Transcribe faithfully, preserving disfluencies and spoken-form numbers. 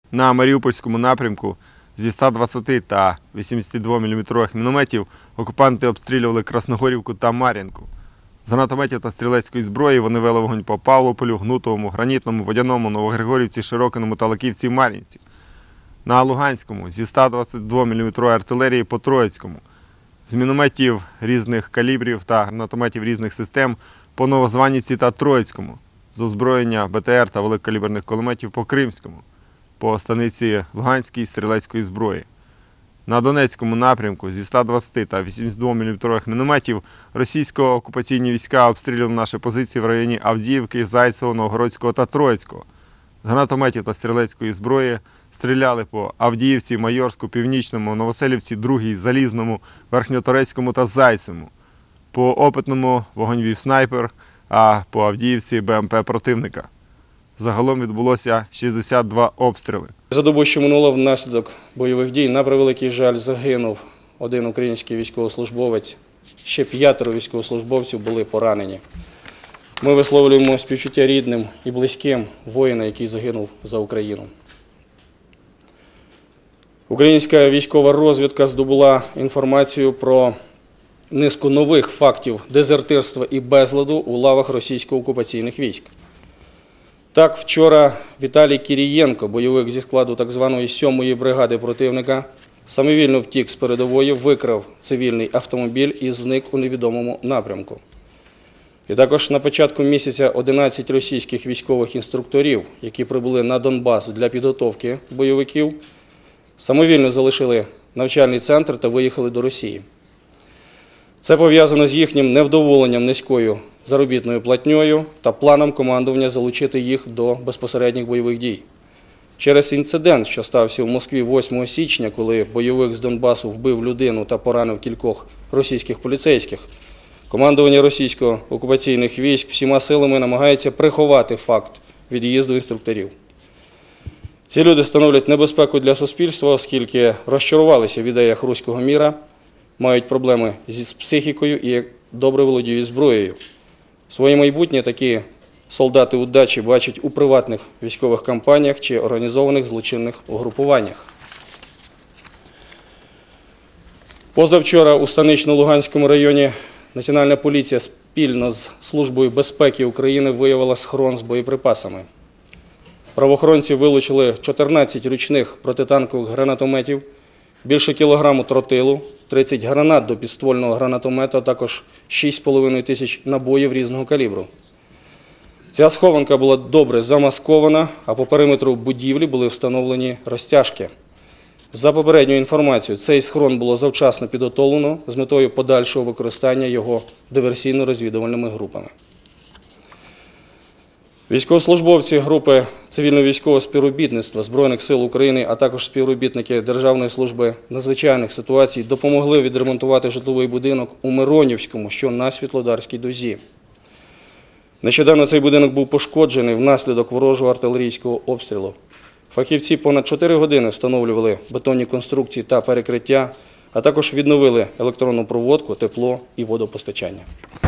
На Маріупольському напрямку зі ста двадцяти та вісімдесятидвоміліметрових мінометів окупанти обстрілювали Красногорівку та Мар'їнку. З гранатометів та стрілецької зброї вони вели вогонь по Павлополю, Гнутовому, Гранітному, Водяному, Новогригорівці, Широкиному та Лаківці, Мар'їнці. На Луганському зі ста двадцятидвоміліметрової артилерії по Троїцькому. З мінометів різних калібрів та гранатометів різних систем по Новозванівці та Троїцькому. З озброєння Б Т Р та великокаліберних кулеметів по Кримському. По станиці Луганській стрілецької зброї. На Донецькому напрямку зі ста двадцяти та вісімдесятидвоміліметрових мінометів російсько-окупаційні війська обстрілювали наші позиції в районі Авдіївки, Зайцевого, Новгородського та Троїцького. З гранатометів та стрілецької зброї стріляли по Авдіївці, Майорську, Північному, Новоселівці, Другій, Залізному, Верхньоторецькому та Зайцевому. По Опитному вогонь вів снайпер, а по Авдіївці – Б М П противника. Загалом відбулося шістдесят два обстріли. За добу, що минуло, внаслідок бойових дій, на превеликий жаль, загинув один український військовослужбовець. Ще п'ятеро військовослужбовців були поранені. Ми висловлюємо співчуття рідним і близьким воїна, який загинув за Україну. Українська військова розвідка здобула інформацію про низку нових фактів дезертирства і безладу у лавах російсько-окупаційних військ. Так, вчора Віталій Кірієнко, бойовик зі складу так званої сьомої бригади противника, самовільно втік з передової, викрав цивільний автомобіль і зник у невідомому напрямку. І також на початку місяця одинадцять російських військових інструкторів, які прибули на Донбас для підготовки бойовиків, самовільно залишили навчальний центр та виїхали до Росії. Це пов'язано з їхнім невдоволенням низькою заробітною платнею та планом командування залучити їх до безпосередніх бойових дій. Через інцидент, що стався в Москві восьмого січня, коли бойовик з Донбасу вбив людину та поранив кількох російських поліцейських, командування російсько-окупаційних військ всіма силами намагається приховати факт від'їзду інструкторів. Ці люди становлять небезпеку для суспільства, оскільки розчарувалися в ідеях руського міра, мають проблеми з психікою і добре володіють зброєю. Своє майбутнє такі солдати удачі бачать у приватних військових кампаніях чи організованих злочинних угрупуваннях. Позавчора у Станично-Луганському районі Національна поліція спільно з Службою безпеки України виявила схрон з боєприпасами. Правоохоронці вилучили чотирнадцять ручних протитанкових гранатометів, більше кілограму тротилу, тридцять гранат до підствольного гранатомета, а також шість з половиною тисяч набоїв різного калібру. Ця схованка була добре замаскована, а по периметру будівлі були встановлені розтяжки. За попередньою інформацією, цей схрон було завчасно підготовлено з метою подальшого використання його диверсійно-розвідувальними групами. Військовослужбовці групи цивільно-військового співробітництва Збройних сил України, а також співробітники Державної служби надзвичайних ситуацій допомогли відремонтувати житловий будинок у Миронівському, що на Світлодарській дузі. Нещодавно цей будинок був пошкоджений внаслідок ворожого артилерійського обстрілу. Фахівці понад чотири години встановлювали бетонні конструкції та перекриття, а також відновили електронну проводку, тепло і водопостачання.